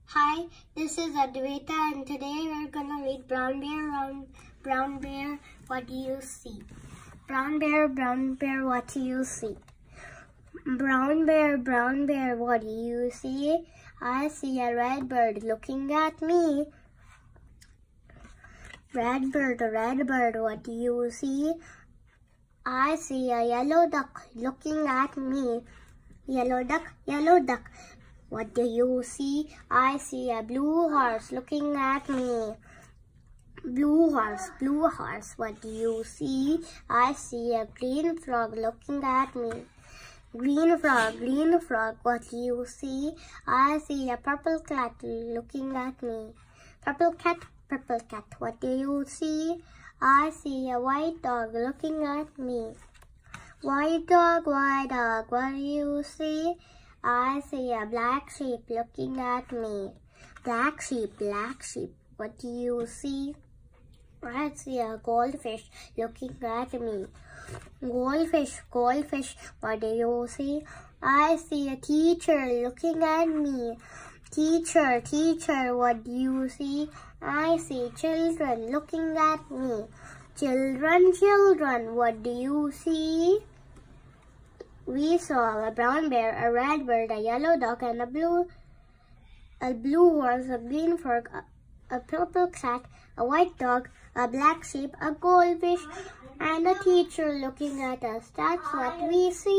Hi, this is Advaita and today we're gonna read Brown Bear, what do you see? Brown Bear, what do you see? Brown Bear, what do you see? I see a red bird looking at me. Red bird, what do you see? I see a yellow duck looking at me. Yellow duck, what do you see? I see a blue horse looking at me. Blue horse, what do you see? I see a green frog looking at me. Green frog, what do you see? I see a purple cat looking at me. Purple cat, what do you see? I see a white dog looking at me. White dog, what do you see? I see a black sheep looking at me. Black sheep, what do you see? I see a goldfish looking at me. Goldfish, what do you see? I see a teacher looking at me. Teacher, what do you see? I see children looking at me. Children, what do you see? We saw a brown bear, a red bird, a yellow duck, and a blue horse, a green frog, a purple cat, a white dog, a black sheep, a goldfish, and a teacher looking at us. That's what we see.